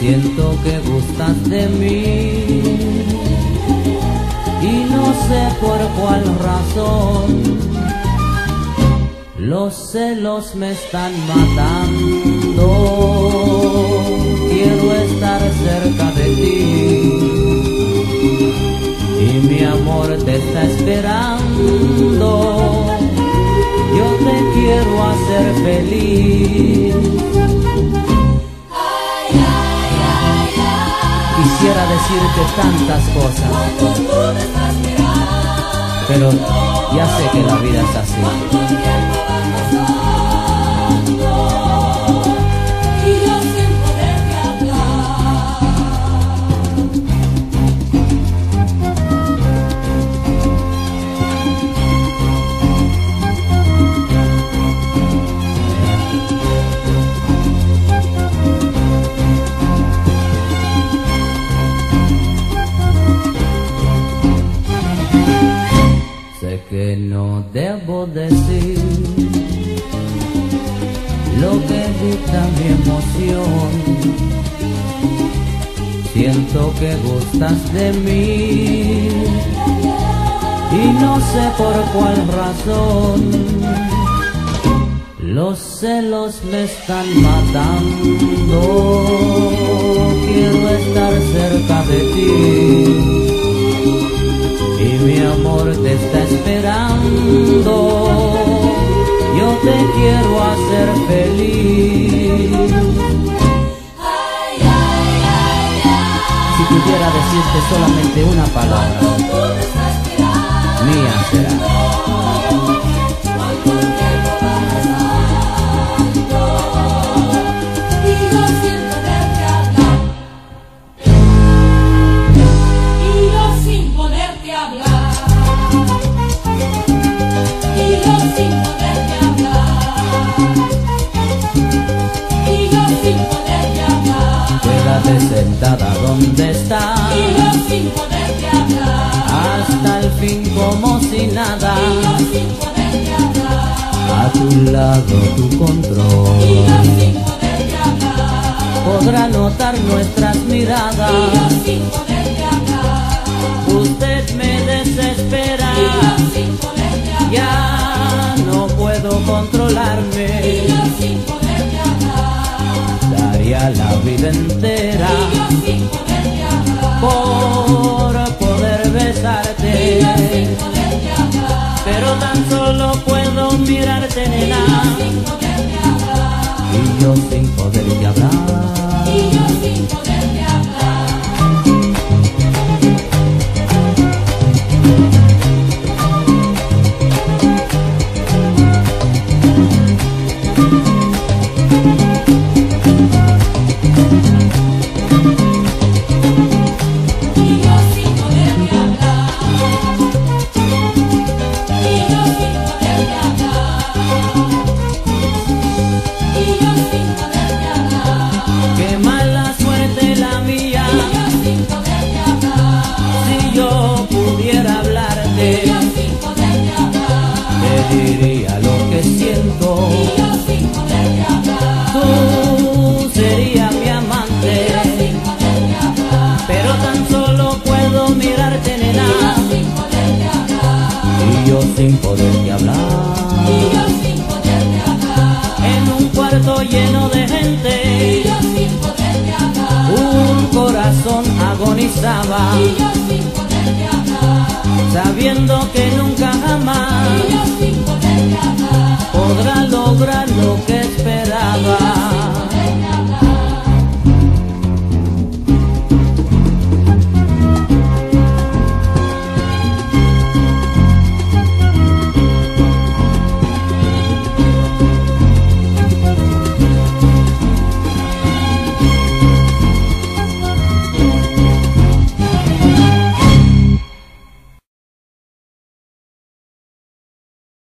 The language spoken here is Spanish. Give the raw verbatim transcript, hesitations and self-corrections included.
Siento que gustas de mí y no sé por cuál razón. Los celos me están matando. Quiero estar cerca de ti y mi amor te está esperando. Yo te quiero hacer feliz. Quisiera decirte tantas cosas, pero ya sé que la vida es así. Que no debo decir lo que dicta mi emoción. Siento que gustas de mí y no sé por cuál razón. Los celos me están matando. Quiero estar cerca de ti y mi amor te está esperando. Yo te quiero hacer feliz. Ay, ay, ay, ay. Si pudiera decirte solamente una palabra, mía será. Quédate sentada donde estás y yo sin poderte hablar, hasta el fin como si nada, y yo sin poderte hablar, a tu lado tu control, y yo sin poderte hablar, podrá notar nuestras miradas, y yo sin poderte hablar, usted me desespera, y yo sin poderte hablar, ya no puedo controlarme, y yo sin poderte hablar, daría la vida entera y yo sin poderte hablar, por poder besarte, y yo sin poderte hablar, pero tan solo puedo mirarte, nena, sin poderte hablar, y yo sin poderte hablar. y yo sin poderte hablar. Diría lo que siento, Y yo sin poderte hablar, tú serías mi amante, y yo sin poderte hablar, pero tan solo puedo mirarte, y nena, yo sin poderte hablar, y yo sin poderte hablar. y yo sin poderte hablar, En un cuarto lleno de y gente, yo sin poderte hablar, un corazón agonizaba, y yo sin poderte hablar, sabiendo que nunca jamás y yo sin poderte hablar, podrá lograr lo que